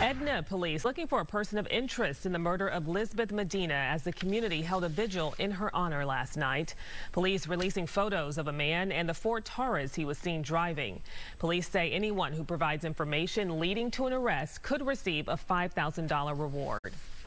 Edna Police looking for a person of interest in the murder of Lizbeth Medina as the community held a vigil in her honor last night. Police releasing photos of a man and the Ford Taurus he was seen driving. Police say anyone who provides information leading to an arrest could receive a $5,000 reward.